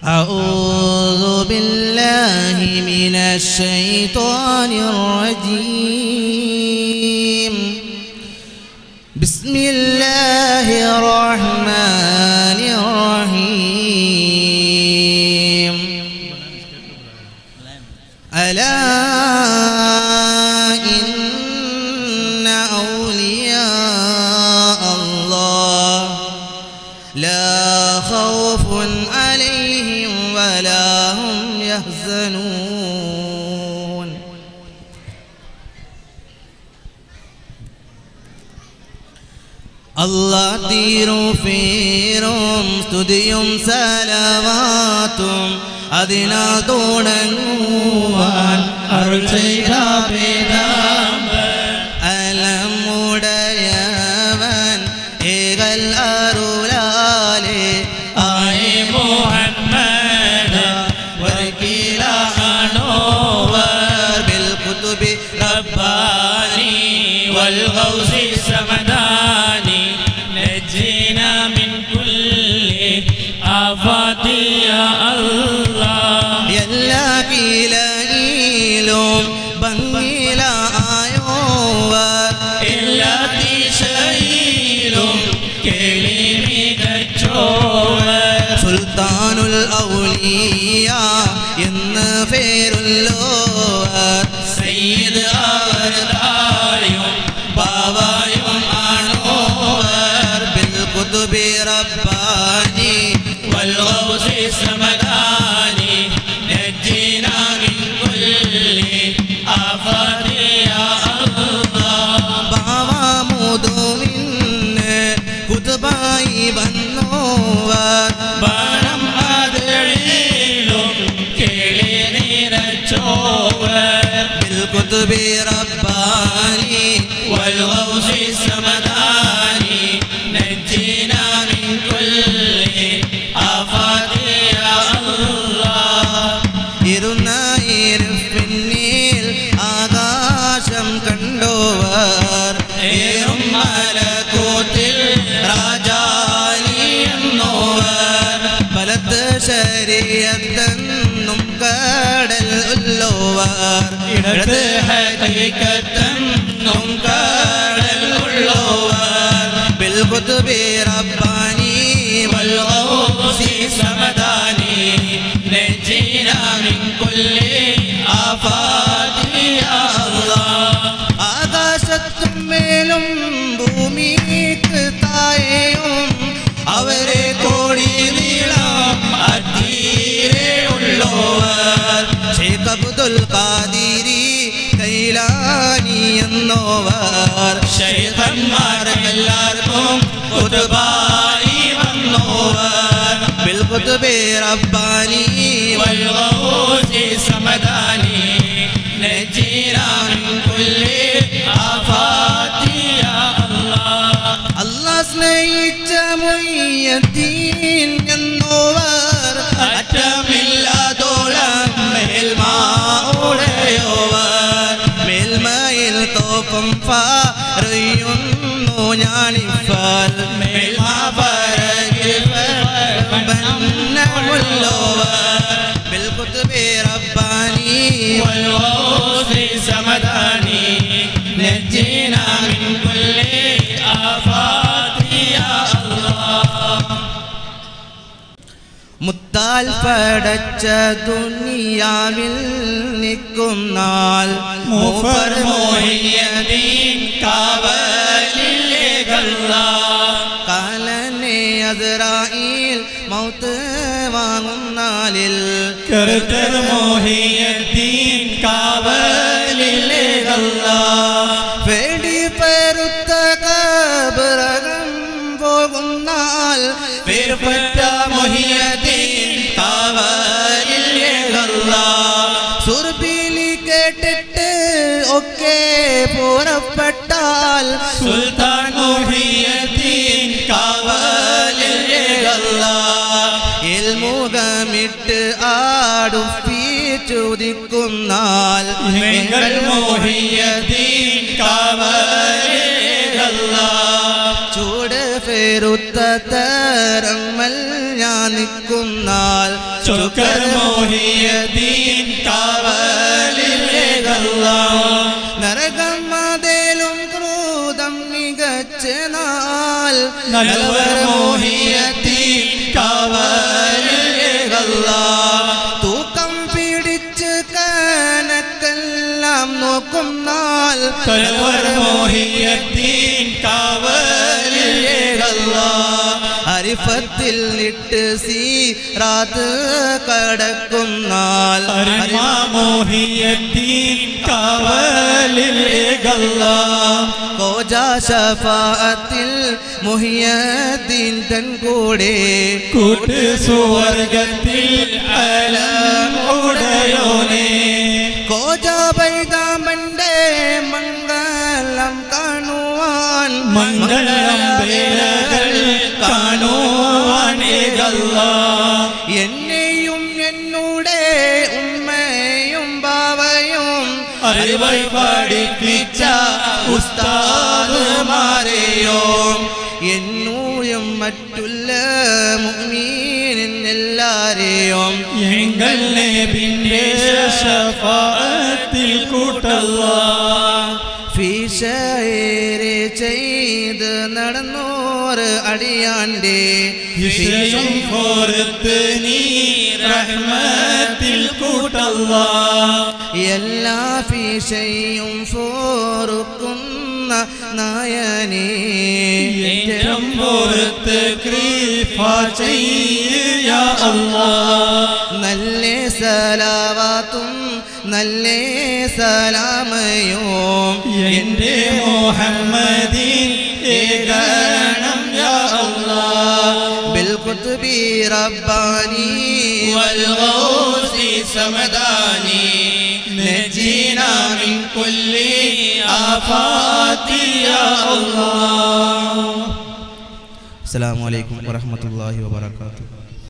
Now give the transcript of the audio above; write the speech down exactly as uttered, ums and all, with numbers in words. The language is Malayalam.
أعوذ بالله من الشيطان الرجيم بسم الله الرحمن الرحيم ألا إن أولياء الله لا خوف عليهم ولا هم يحزنون الله തീരും ഫീരും സ്തുതിയും സലവാത്തും അതിനാൽ തുടങ്ങുവാൻ അരുൾ ചെയ്ത അലമുടയവൻ ഏകൽ അരുളാലെ ആയി മുഹമ്മദ് വർക്കിലാണോവർ ബിൽ കുതുബി റബ്ബാനി വൽ ഗൗസി സമദാനി നജ്ജിനാ മിൻ കുല്ലി ആഫാതി യാ അല്ലാഹ് എല്ലാ കീലയിലും ഭംഗിയിലായോവർ എല്ലാ ദിശയിലും കേളി മികച്ചോവർ സുൽത്താനുൽ ഔലിയ എന്ന് പേരുള്ളോവർ സയ്യിദ് അവതാരിയും ബാവായും ആണോവർ ബിൽ കുതുബി റബ്ബാനി വൽ ഗൗസി സമദാനി നജ്ജിനാ മിൻ കുല്ലി ആഫാതി യാ അല്ലാഹ് ബാവാ മുദുവിന് കുതുബായി വന്നോവർ ബാണം ആദരിലും കേളി നിറച്ചോവർ ബിൽ കുതുബി റബ്ബാനി വൽ ഗൗസി സമദാനി നജ്ജിനാ മിൻ കുല്ലി ആഫാതി യാ അല്ലാഹ് ഇരുന്നായിരിപ്പിന്നിൽ ആകാശം കണ്ടോവർ ഏറും മലക്കൂത്തിൽ രാജാലി എന്നോവർ ബലത്ത് ശരീഅത്തെന്നും കടൽ ഉള്ളോവർ ഇടത്ത് ഹഖീഖത്തെന്നും കടൽ ഉള്ളോവർ ബിൽ കുതുബി റബ്ബാനി വൽ ഗൗസി സമദാനി നജ്ജിനാ മിൻ കുല്ലി ആഫാതി യാ അല്ലാഹ് ആകാശത്തും മേലും ഭൂമിക്ക് താഴെയും അവരെ കോടി നീളം അതീരെ ഉള്ളോവർ ശൈഖ് അബ്ദുൽ ഖാദിരി കൈലാനി എന്നോവർ ശൈഖന്മാർക്കെല്ലാവർക്കും കുതുബായി വന്നോവർ ബിൽ കുതുബി റബ്ബാനി വൽ ഗൗസി സമദാനി നജ്ജിനാ മിൻ കുല്ലി ആഫാതി യാ അല്ലാഹ് അല്ലാഹ് സ്നേഹിച്ച മുഹിയദ്ദീൻ എന്നോവർ അറ്റമില്ലാതോളം മേൽമാഉടയോവർ മേൽമയിൽ തോപ്പം പറയുന്നു ഞാനിഫൽ മേൽമാ ബിൽ കുതുബി റബ്ബാനി വൽ ഗൗസി സമദാനി നജ്ജിനാ മിൻ കുല്ലി ആഫാതി യാ അല്ലാഹ് മുത്താൽ പടച്ച ദുനിയാവിൽ നിൽക്കും നാൾ മൂപ്പർ മുഹിയദ്ദീൻ കാവലിലേക്കല്ലാഹ് കാലനെ അസ്രായീൽ മൗത്ത് വാങ്ങും നാളിൽ കർത്തർ മുഹിയദ്ദീൻ കാവലിലേക്കല്ലാഹ് പേടി പെരുത്ത കബറകം പോകും നാൾ പേർപ്പെട്ട മുഹിയദ്ദീൻ കാവലിലേക്കല്ലാഹ് സുർബിലി കേട്ടിട്ട് ഒക്കെ പുറപ്പെട്ടാൽ സുൽത്താൻ മുഹിയദ്ദീൻ കാവലിലേക്കല്ലാഹ് ഇൽമുഖമിട്ട് ആടുപ്പിച്ചുദിക്കുന്നാൽ മുഹിയദ്ദീൻ കാവലിലേക്കല്ലാഹ് ചൂട് പെരുത്ത തരമ്മൽ ഞാൻ നിൽക്കുന്നാൽ ശുക്ർ മുഹിയദ്ദീൻ കാവലിലേകല്ലാ നരകം അതേലും ക്രൂതം മികച്ച നാൾ നൽവർ മുഹിയദ്ദീൻ കാവലിലേകല്ലാ തൂക്കം പിടിച്ച് കണക്കെല്ലാം നോക്കും നാൾ നൽവർ മുഹിയദ്ദീൻ കാവലിലേകല്ലാ അരിഫത്തിൽ ഇട്ട് സീറാത്ത് കടക്കും നാൾ മുഹിയദ്ദീൻ കാവലിലേകല്ലാ കോജാ ശഫാഅത്തിൽ മുഹിയദ്ദീൻ തൻ കൂടെ കൂട്ട് സുവർഗത്തിൽ അലം ഉടയോനെ കോജാ ബൈദാമന്റെ മംഗളം കാണുവാൻ മംഗളം വേലകൾ കാണുവാനേകല്ലാ എന്നെയും എന്നൂടെ ഉമ്മയും ബാവയും അറിവൾ പഠിപ്പിച്ച ഉസ്താദുമാരെയും എന്നൂയും മറ്റുള്ള മുഅ്മിനീൻ എല്ലാരെയും എങ്ങൾ നബിന്റെ ശഫാഅത്തിൽ കൂട്ടല്ലാ ഫീശയേറെ ചെയ്ത് നടന്നോറ് അടിയാണ്ടേ വിഷയം ഫോർത്ത് നീ റഹ്മത്തിൽ കൂട്ടല്ലാ എല്ലാ ഫീശയും ഫോറുക്കുന്ന നായനേ ഏറ്റം ഫോർത്ത് കൃപ ചെയ്യ അല്ലാഹ് നല്ല സലാവാത്തും നല്ല സലാമയും എന്റെ മുഹമ്മദീൻ ഏകണം യാ അല്ലാഹ് ബിൽ ഖുത്ബി റബ്ബാനി വൽ ഗൗസി സമദാനി നജീനാ മിൻ കുല്ലി ആഫാതി യാ അല്ലാഹ്. അസ്സലാമു അലൈക്കും വറഹ്മത്തുള്ളാഹി വബറകാതുഹു.